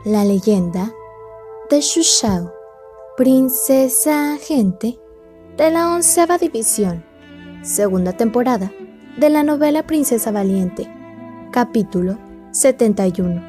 La leyenda de Xu Xiao, princesa agente de la 11ª división, segunda temporada de la novela Princesa Valiente, capítulo 71.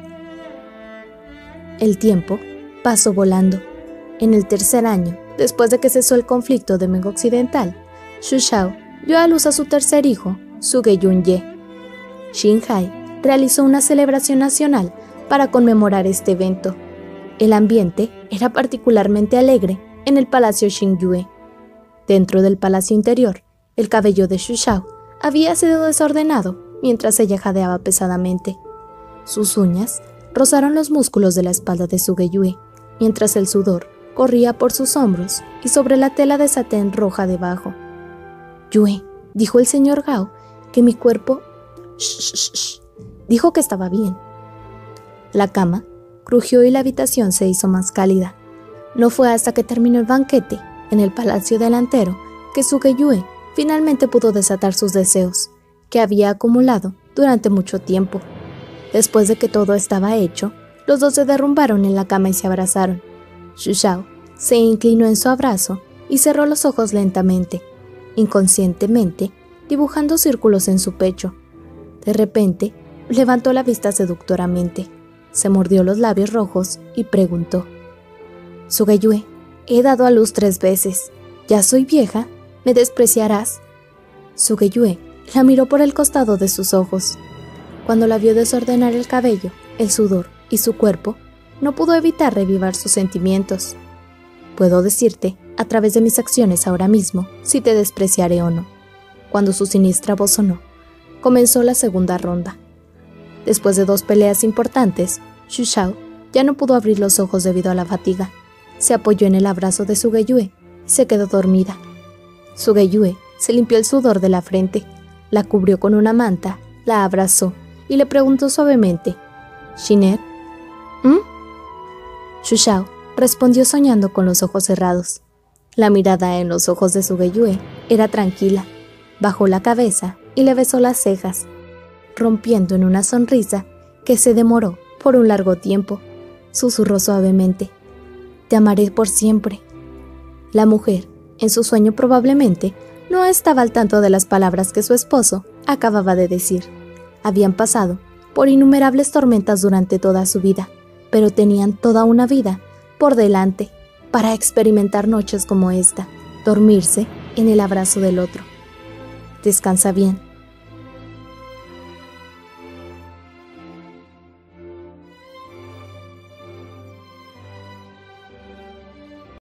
El tiempo pasó volando. En el tercer año, después de que cesó el conflicto de Meng Occidental, Xu Xiao dio a luz a su tercer hijo, Zhuge Yunye. Xin Hai realizó una celebración nacional para conmemorar este evento. El ambiente era particularmente alegre en el Palacio Xingyue. Dentro del palacio interior, el cabello de Xu Xiao había sido desordenado mientras ella jadeaba pesadamente. Sus uñas rozaron los músculos de la espalda de Zhuge Yue, mientras el sudor corría por sus hombros y sobre la tela de satén roja debajo. «Yue», dijo el señor Gao, que mi cuerpo... Shh. Dijo que estaba bien. La cama crujió y la habitación se hizo más cálida. No fue hasta que terminó el banquete en el palacio delantero que Zhuge Yue finalmente pudo desatar sus deseos, que había acumulado durante mucho tiempo. Después de que todo estaba hecho, los dos se derrumbaron en la cama y se abrazaron. Xu Xiao se inclinó en su abrazo y cerró los ojos lentamente, inconscientemente dibujando círculos en su pecho. De repente, levantó la vista seductoramente, se mordió los labios rojos y preguntó: «Zhuge Yue, he dado a luz 3 veces. ¿Ya soy vieja? ¿Me despreciarás?» Zhuge Yue la miró por el costado de sus ojos. Cuando la vio desordenar el cabello, el sudor y su cuerpo, no pudo evitar revivar sus sentimientos. «Puedo decirte, a través de mis acciones ahora mismo, si te despreciaré o no». Cuando su siniestra voz sonó, comenzó la segunda ronda. Después de 2 peleas importantes, Xu Xiao ya no pudo abrir los ojos debido a la fatiga. Se apoyó en el abrazo de Zhuge Yue y se quedó dormida. Zhuge Yue se limpió el sudor de la frente, la cubrió con una manta, la abrazó y le preguntó suavemente: «¿Xiner?» Xu Xiao respondió soñando con los ojos cerrados. La mirada en los ojos de Zhuge Yue era tranquila. Bajó la cabeza y le besó las cejas, rompiendo en una sonrisa que se demoró por un largo tiempo. Susurró suavemente: «Te amaré por siempre». La mujer, en su sueño probablemente, no estaba al tanto de las palabras que su esposo acababa de decir. Habían pasado por innumerables tormentas durante toda su vida, pero tenían toda una vida por delante para experimentar noches como esta, dormirse en el abrazo del otro. «Descansa bien»,